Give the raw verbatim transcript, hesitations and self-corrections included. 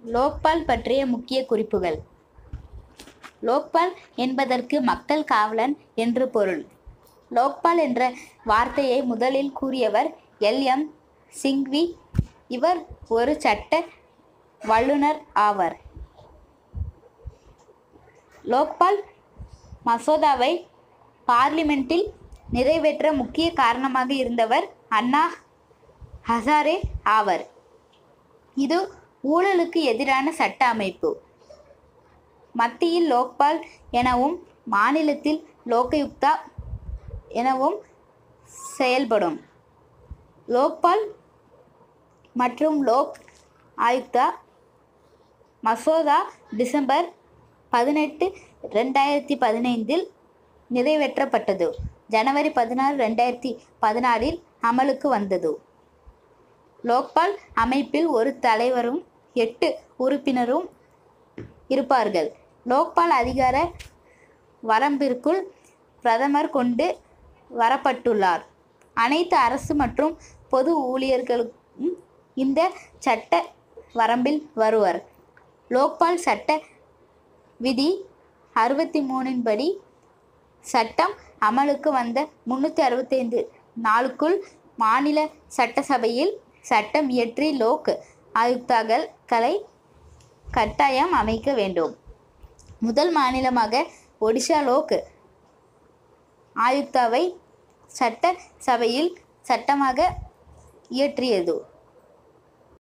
லோக்பால் பற்றிய முக்கிய குறிப்புகள். லோக்பால் என்பதற்கு மக்கள் காவலன் என்று பொருள். லோக்பால் என்ற வார்த்தையை முதலில் கூறியவர் எல். எம். சிங்வி. இவர் ஒரு சட்ட வல்லுனர் ஆவார். லோக்பால் மசோதாவை பார்லிமென்ட்டில் நிறைவேற்ற முக்கிய காரணமாக இருந்தவர் அண்ணா ஹசாரே ஆவர். இது ஊழலுக்கு எதிரான சட்ட அமைப்பு. மத்தியில் லோக்பால் எனவும் மாநிலத்தில் லோகாயுக்தா எனவும் செயல்படும். லோக்பால் மற்றும் லோக் ஆயுக்தா மசோதா டிசம்பர் பதினெட்டு ரெண்டாயிரத்தி பதினைந்தில் நிறைவேற்றப்பட்டது. ஜனவரி பதினாறு ரெண்டாயிரத்தி பதினாறில் அமலுக்கு வந்தது. லோக்பால் அமைப்பில் ஒரு தலைவரும் எட்டு உறுப்பினரும் இருப்பார்கள். லோக்பால் அதிகார வரம்பிற்குள் பிரதமர் கொண்டு வரப்பட்டுள்ளார். அனைத்து அரசு மற்றும் பொது ஊழியர்களும் இந்த சட்ட வரம்பில் வருவர். லோக்பால் சட்ட விதி அறுபத்தி மூணின் படி சட்டம் அமலுக்கு வந்த முன்னூற்றி அறுபத்தைந்து நாளுக்குள் மாநில சட்டசபையில் சட்டம் இயற்றி லோக் ஆயுக்தாக்களை கட்டாயம் அமைக்க வேண்டும். முதல் மாநிலமாக ஒடிஷா லோக் ஆயுக்தாவை சட்ட சபையில் சட்டமாக இயற்றியது.